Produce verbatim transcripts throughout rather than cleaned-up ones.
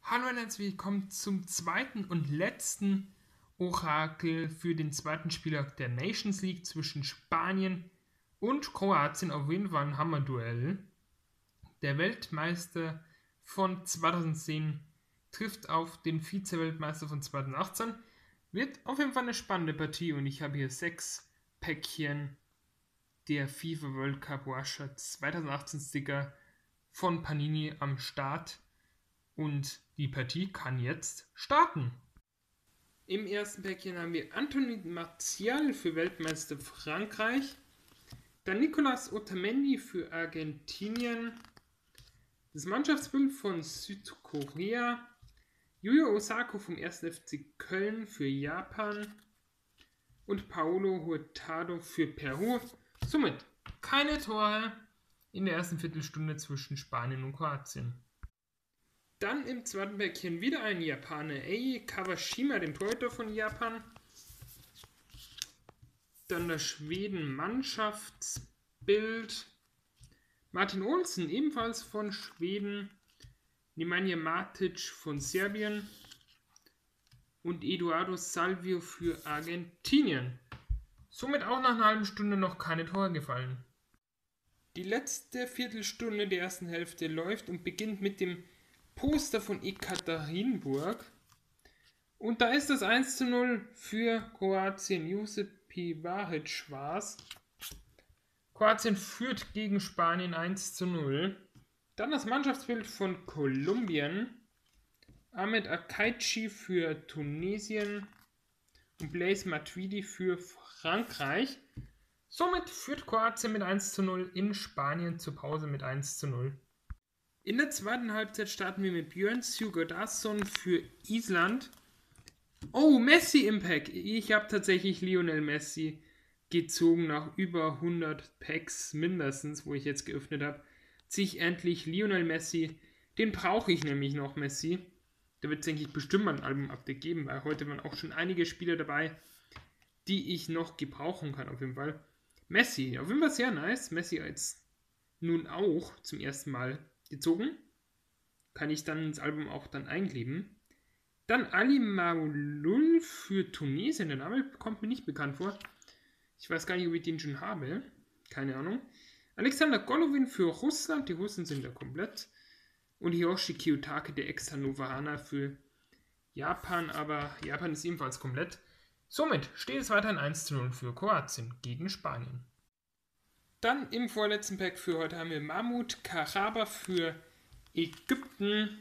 Hallo und herzlich willkommen zum zweiten und letzten Orakel für den zweiten Spieltag der Nations League zwischen Spanien und Kroatien. Auf jeden Fall ein Hammerduell. Der Weltmeister von zweitausendzehn trifft auf den Vize-Weltmeister von zweitausendachtzehn. Wird auf jeden Fall eine spannende Partie und ich habe hier sechs Päckchen der FIFA World Cup Russia zweitausendachtzehn Sticker von Panini am Start. Und die Partie kann jetzt starten. Im ersten Päckchen haben wir Anthony Martial für Weltmeister Frankreich, dann Nicolas Otamendi für Argentinien, das Mannschaftsbild von Südkorea, Yuya Osako vom ersten F C Köln für Japan und Paolo Hurtado für Peru. Somit keine Tore in der ersten Viertelstunde zwischen Spanien und Kroatien. Dann im zweiten Päckchen wieder ein Japaner, Ei Kawashima, dem Torhüter von Japan. Dann das Schweden-Mannschaftsbild. Martin Olsen, ebenfalls von Schweden. Nemanja Matic von Serbien. Und Eduardo Salvio für Argentinien. Somit auch nach einer halben Stunde noch keine Tore gefallen. Die letzte Viertelstunde der ersten Hälfte läuft und beginnt mit dem Poster von Ekaterinburg. Und da ist das eins zu null für Kroatien. Josip Pivahic war's. Kroatien führt gegen Spanien eins zu null. Dann das Mannschaftsbild von Kolumbien. Ahmed Akaichi für Tunesien und Blaise Matuidi für Frankreich. Somit führt Kroatien mit eins zu null in Spanien zur Pause mit eins zu null. In der zweiten Halbzeit starten wir mit Björn Sigurðarson für Island. Oh, Messi Impact. Ich habe tatsächlich Lionel Messi gezogen nach über hundert Packs mindestens, wo ich jetzt geöffnet habe. Ziehe ich endlich Lionel Messi. Den brauche ich nämlich noch, Messi. Da wird es, denke ich, bestimmt mal ein Album-Update geben, weil heute waren auch schon einige Spieler dabei, die ich noch gebrauchen kann auf jeden Fall. Messi, auf jeden Fall sehr nice. Messi als nun auch zum ersten Mal gezogen. Kann ich dann ins Album auch dann einkleben. Dann Ali Maouloul für Tunesien. Der Name kommt mir nicht bekannt vor. Ich weiß gar nicht, ob ich den schon habe. Keine Ahnung. Alexander Golovin für Russland. Die Russen sind ja komplett. Und Hiroshi Kiyotake, der Ex-Hannover Hana für Japan. Aber Japan ist ebenfalls komplett. Somit steht es weiterhin eins zu null für Kroatien gegen Spanien. Dann im vorletzten Pack für heute haben wir Mahmoud Karaba für Ägypten,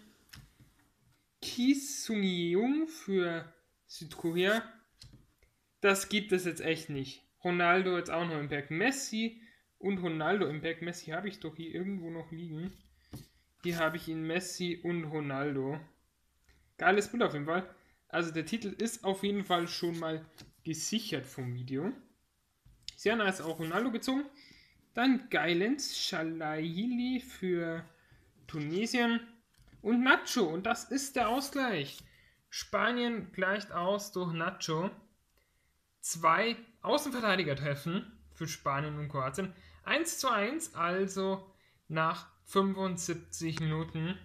Ki Sung-Jung für Südkorea. Das gibt es jetzt echt nicht. Ronaldo jetzt auch noch im Pack. Messi und Ronaldo im Pack. Messi habe ich doch hier irgendwo noch liegen. Hier habe ich ihn, Messi und Ronaldo. Geiles Bild auf jeden Fall. Also der Titel ist auf jeden Fall schon mal gesichert vom Video. Sehr nice, auch Ronaldo gezogen. Dann Gailens Shalaili für Tunesien und Nacho. Und das ist der Ausgleich. Spanien gleicht aus durch Nacho. Zwei Außenverteidiger treffen für Spanien und Kroatien. eins zu eins, also nach fünfundsiebzig Minuten.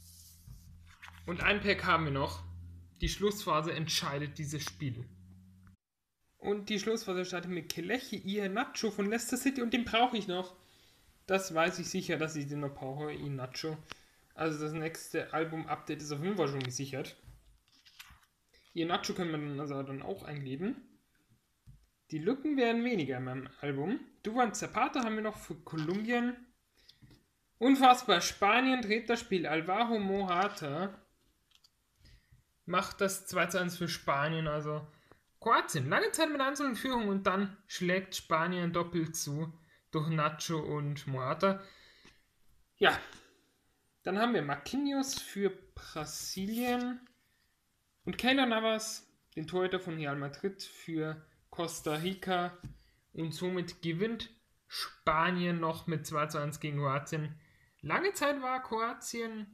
Und ein Pack haben wir noch. Die Schlussphase entscheidet dieses Spiel. Und die Schlussphase startet mit Kelechi Iheanacho von Leicester City und den brauche ich noch. Das weiß ich sicher, dass ich den noch brauche, Iheanacho. Also das nächste Album-Update ist auf jeden Fall schon gesichert. Iheanacho können wir dann also dann auch einleben. Die Lücken werden weniger in meinem Album. Duvan Zapata haben wir noch für Kolumbien. Unfassbar, Spanien dreht das Spiel. Alvaro Morata macht das zwei zu eins für Spanien, also Kroatien, lange Zeit mit eins zu null in Führung und dann schlägt Spanien doppelt zu durch Nacho und Morata. Ja, dann haben wir Marquinhos für Brasilien und Keylor Navas, den Torhüter von Real Madrid, für Costa Rica und somit gewinnt Spanien noch mit zwei zu eins gegen Kroatien. Lange Zeit war Kroatien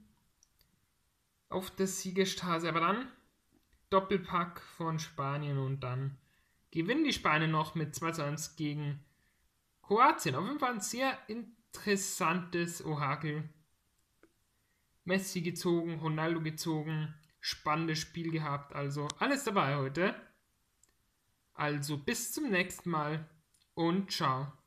auf der Siegesstraße, aber dann Doppelpack von Spanien und dann gewinnen die Spanier noch mit zwei zu eins gegen Kroatien. Auf jeden Fall ein sehr interessantes Orakel Messi gezogen, Ronaldo gezogen. Spannendes Spiel gehabt, also alles dabei heute. Also bis zum nächsten Mal und ciao.